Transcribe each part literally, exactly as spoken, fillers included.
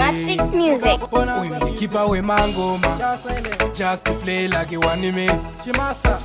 Matrix Music. Uyu ni keeper we mangoma, just to play like a one man. Chimasta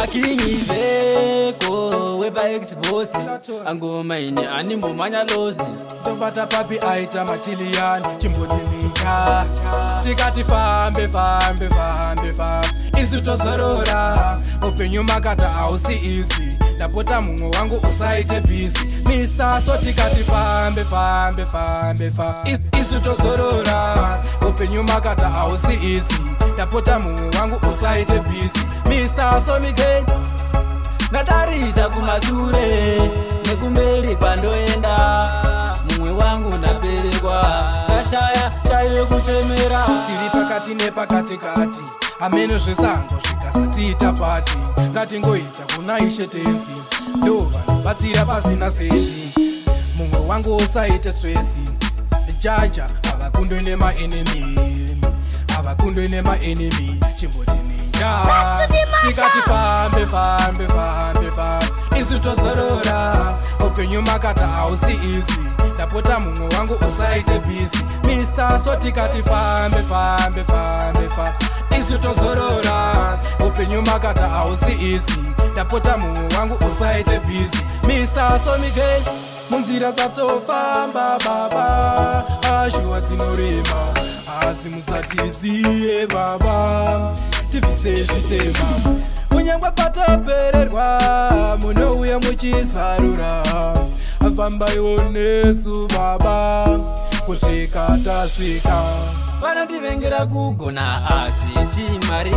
akinyiveko weba Xbox angoma ine animo manya lozi tobata papi aita matiliani chimboti ninja tikati fambe fambe fambe fambe isu tozorora upenyu makata hausi easy ndapota mumwe wangu usaite busy Mister So tikati fambe fambe fambe fambe isu tozorora upenyu makata hausi easy ndapota mumwe wangu usaite busy Mister So Miguel natariza kumasure nekumberi kwandoenda mumwe wangu ndaperekwa ndashaya chaiyo kuchemera tiri pakati nepakati kati ameno zvesango zvikasatiita pati ngatingoisa kuna Ishe tenzi ndo vanobatsira pasina seti mumwe wangu usaite stresi jaja havakundwe nemaenemi havakundwe nemaenemi chimboti ninja tikati fambe fambe fambe fambe isu tozorora upenyu makata hausi easy ndapota mumwe wangu usaite busy Mister So tikati fambe fambe fambe fambe isu tozorora upenyu makata hausi easy ndapota mumwe wangu usaite busy Mister So Miguel munzira dzatofamba baba ashuwa dzinorema asi musatiziye baba tivise zvitema kunyangwe patopererwa munouya muchizarura afambaiwo nesu baba kusvika tasvika vanondivengera kugona asi chimari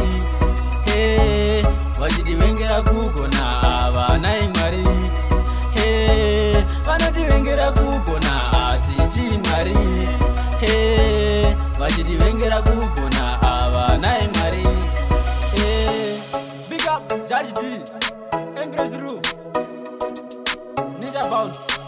he vachidivengera kugona avanai mwari he vanondivengera kugona asi chimari he vachidivengera kugona avanai mwari he big up Judge D Empress Room Ninja Bound